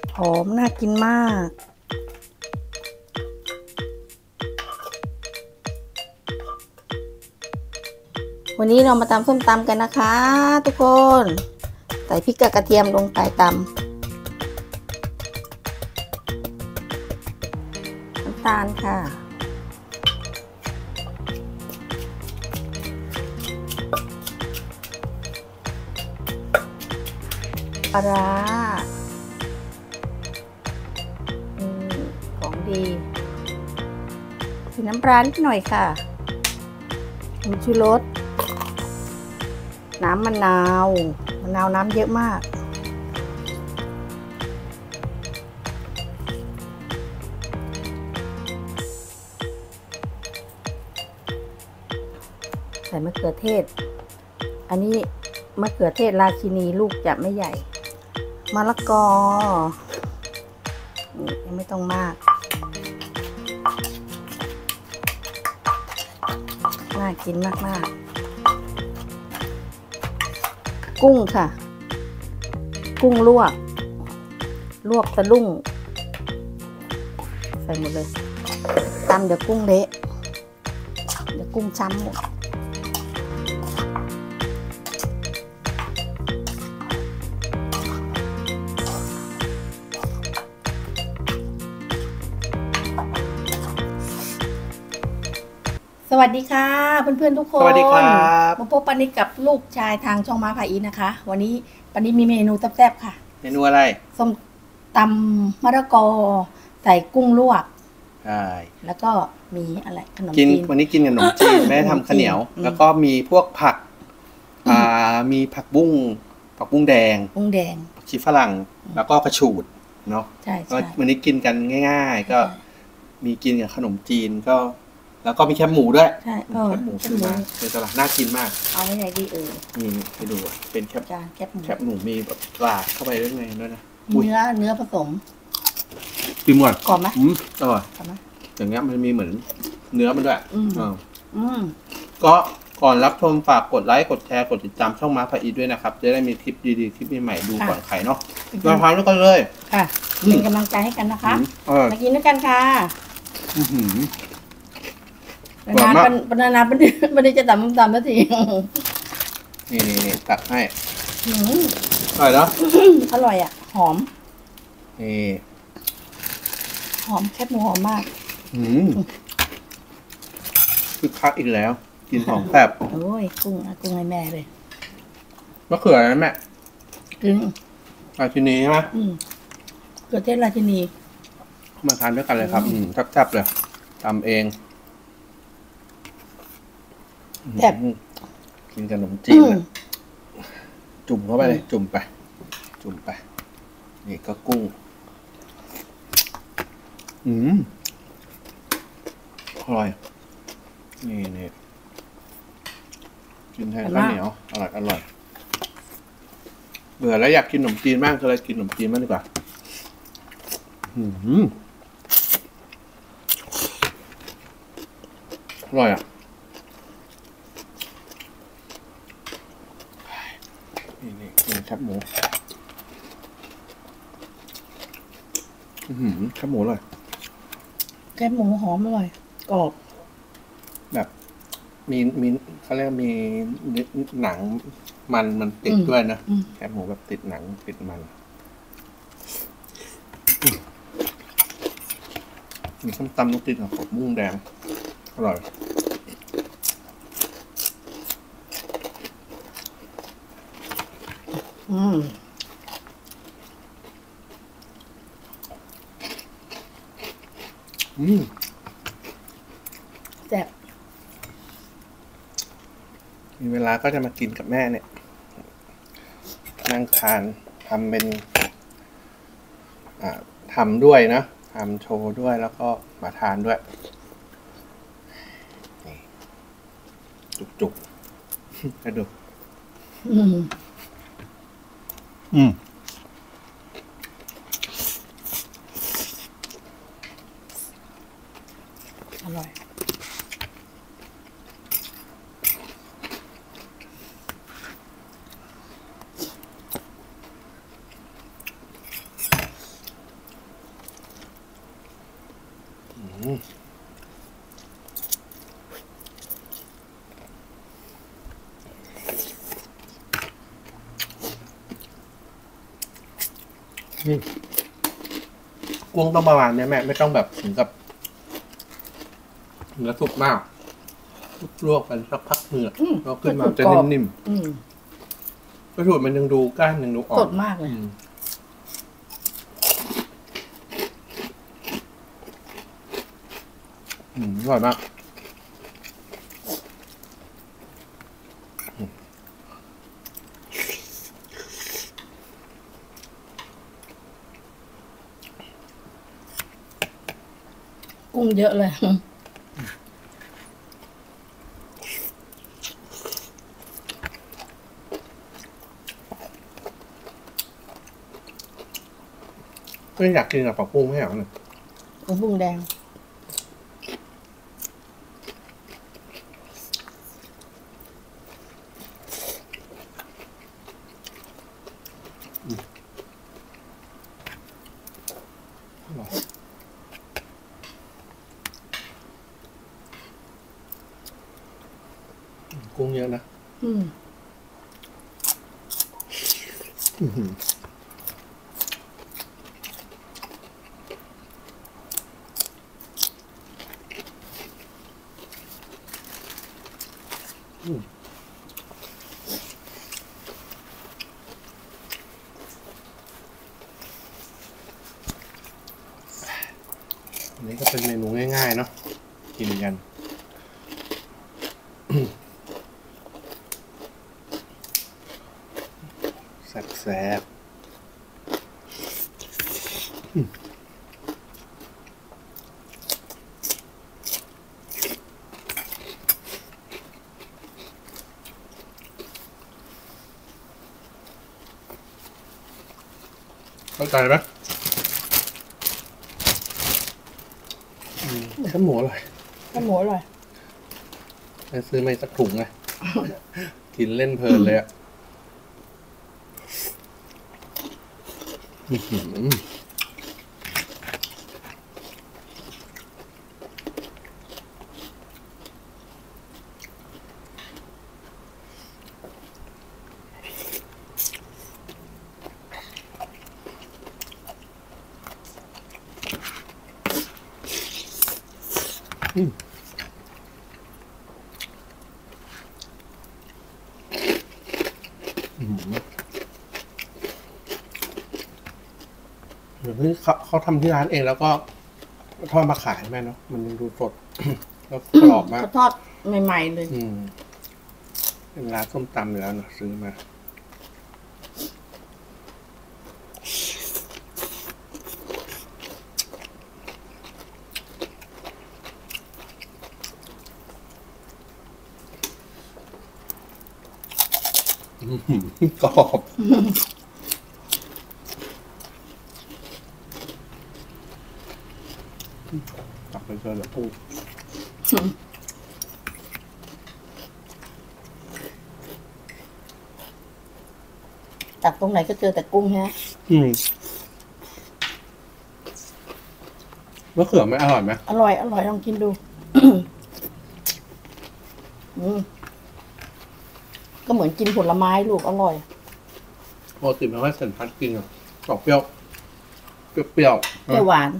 หอมน่ากินมาก วันนี้เรามาตำส้มตำกันนะคะทุกคนใส่พริกกับกระเทียมลงไปตำน้ำตาลค่ะปลาร้าของดีใส่น้ำปลานิดหน่อยค่ะผงชูรสน้ำมะนาวน้ำเยอะมากใส่มะเขือเทศอันนี้มะเขือเทศราชินีลูกจะไม่ใหญ่มะละกอนี่ยังไม่ต้องมากน่ากินมากๆกุ้งค่ะกุ้งลวกสะดุ้งใส่หมดเลยตำเดี๋ยวกุ้งเละเดี๋ยวกุ้งช้ำหมดสวัสดีค่ะเพื่อนๆทุกคนสวัสดีครับมาพบปานิดกับลูกชายทางช่องม้าพาอีนะคะวันนี้ปานิดมีเมนูแซ่บๆค่ะเมนูอะไรส้มตำมะละกอใส่กุ้งลวกใช่แล้วก็มีอะไรขนมกินจีนวันนี้กินกับขนมจีนแม่ทำข้าวเหนียวแล้วก็มีพวกผักมีผักบุ้งแดงผักชีฝรั่งแล้วก็กระฉูดเนาะใช่ก็วันนี้กินกันง่ายๆก็มีกินกับขนมจีนก็แล้วก็มีแคบหมูด้วยใช่แคบหมูซื้อมาในตลาดน่ากินมากเอาไว้ไหนดีนี่ไปดูเป็นแคบหมูมีแบบปลาเข้าไปด้วยไงด้วยนะเนื้อผสมกินหมดกรอบไหมอร่อยอย่างเงี้ยมันมีเหมือนเนื้อมันด้วยก็ก่อนรับชมฝากกดไลค์กดแชร์กดติดตามช่องม้าพาอีด้วยนะครับจะได้มีคลิปดีๆคลิปใหม่ๆดูก่อนใครเนาะมาทานด้วยกันเลยค่ะเป็นกำลังใจให้กันนะคะมากินด้วยกันค่ะนานๆมันจะตำนาทีนี่ตักให้อร่อยเนาะอร่อยอ่ะหอมนี่หอมแคบหมูหอมมากคือคักอีกแล้วกินของแบบโอ้ยกุ้งให้แม่เลยมะเขืออะไรแม่ราชินีใช่ไหมเขือเทศราชินีมาทานด้วยกันเลยครับแซ่บๆเลยทำเองแซ่บกินกับขนมจีนจุ่มเข้าไปเลยจุ่มไปนี่ก็กุ้งอร่อยนี่กินแทนข้าวเหนียวอร่อยเบื่อแล้วอยากกินขนมจีนบ้างก็เลยกินขนมจีนบ้างดีกว่าอร่อยอ่ะนี่กินแคบหมูแคบหมูอร่อยแคบหมูหอมอร่อยกรอบแบบมีเขาเรียกมีหนังมันติดด้วยนะแคบหมูแบบติดหนังติดมันมีส้มตำลูกติดกับผักบุ้งแดงอร่อยแซ่บมีเวลาก็จะมากินกับแม่เนี่ยนั่งทานทำเป็นทำด้วยนะทำโชว์ด้วยแล้วก็มาทานด้วยจุกกระดูกอร่อยนี่กุ้งต้องประมาณนี้แม่ไม่ต้องแบบถึงกับเนื้อสุกมากลวกกันสักพักเนื้อแล้วขึ้นมาจะนิ่มๆกระดูกมันยังดูก้านยังดูอ่อนสดมากเลยอร่อยมากกุ้งเยอะเลยก็อยากกินกับผักบุ้งไม่เหรอเนี่ยผักบุ้งแดงกุ้งเยอะนะอันนี้ก็เป็นเมนูง่ายๆเนาะกินกันแซ่บเข้าใจไหมข้าวหมูอร่อยข้าวหมูอร่อยไปซื้อมาสักถุงเลย กินเล่นเพลินเลยอ่ะเดี๋ยวนี้เขาทำที่ร้านเองแล้วก็ทอดมาขายแม่เนาะมันยังดูสด แล้วกรอบมากเขาทอดใหม่ๆเลยเป็นร้านส้มตำอยู่แล้วเนาะซื้อมากรอบตักไปเจอแบบปูตักตรงไหนก็เจอแต่กุ้งฮะมะเขือไม่อร่อยไหมอร่อยลองกินดูก็เหมือนกินผลไม้ลูกอร่อยปกติไม่ค่อยสันทัดกินอ่ะออกเปรี้ยวเปรี้ยวหวาน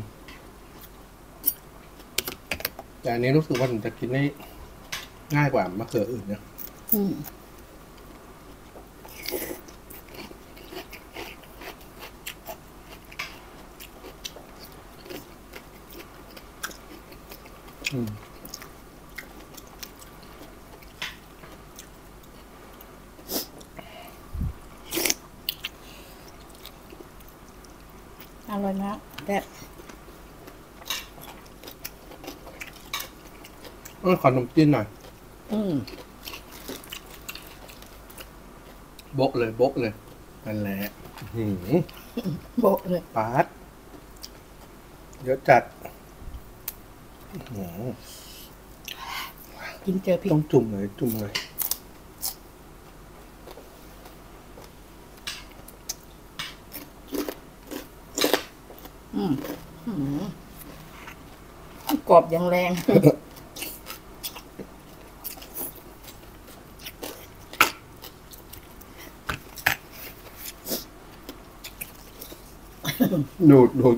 แต่อันนี้รู้สึกว่าผมจะกินได้ง่ายกว่ามะเขืออื่นเนี่ยอร่อยมากแต่ขอนมจีนหน่อยโบกเลยนั่นแหละโบกเลยปาดเยอะจัดกินเจอพริกต้องจุ่มเลยกรอบอย่างแรงดูด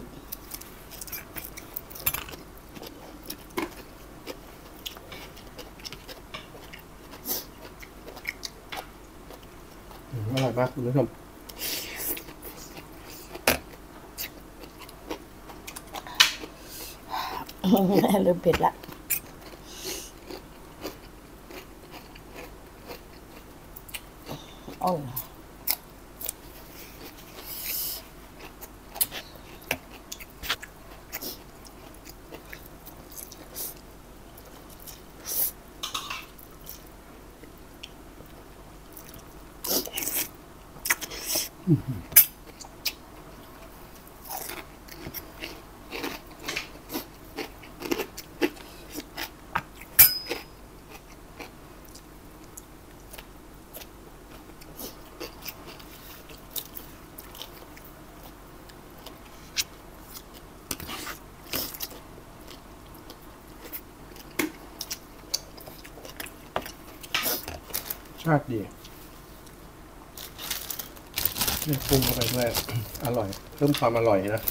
อร่อยมากคุณผู้ชมเริ่มเผ็ดละโอ้ชาติดีเนี่ยปรุงเข้าไปด้วยอร่อยเพิ่มความอร่อยนะ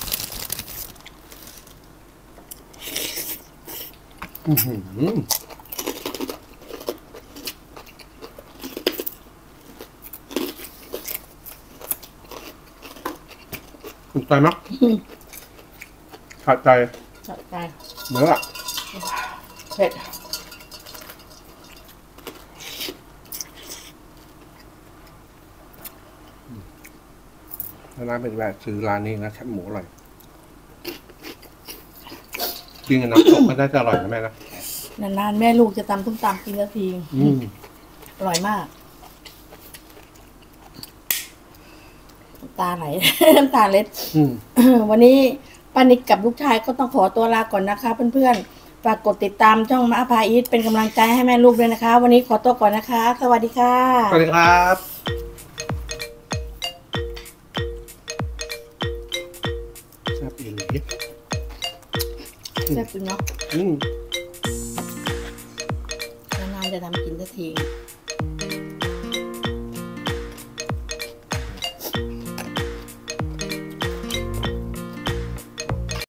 ถูกใจมั้ยขาดใจจัดไปเนื้อเผ็ดร้านเป็นแบบซื้อร้านนี้นะแคบหมูอร่อยกินกับน้ำตกก็ได้จะอร่อยนะแม่นะนานๆแม่ลูกจะตำส้มตำกินสักทีอร่อยมากน้ำตาไหล น้ำตาเล็ดวันนี้ป้านิกกับลูกชายก็ต้องขอตัวลาก่อนนะคะเพื่อนๆฝากกดติดตามช่องมะพร้าวอีทเป็นกำลังใจให้แม่ลูกด้วยนะคะ วันนี้ขอตัวก่อนนะคะ สวัสดีค่ะสวัสดีครับแซ่บอีหลีแซ่บจริงเนาะนานๆจะทำกินสักที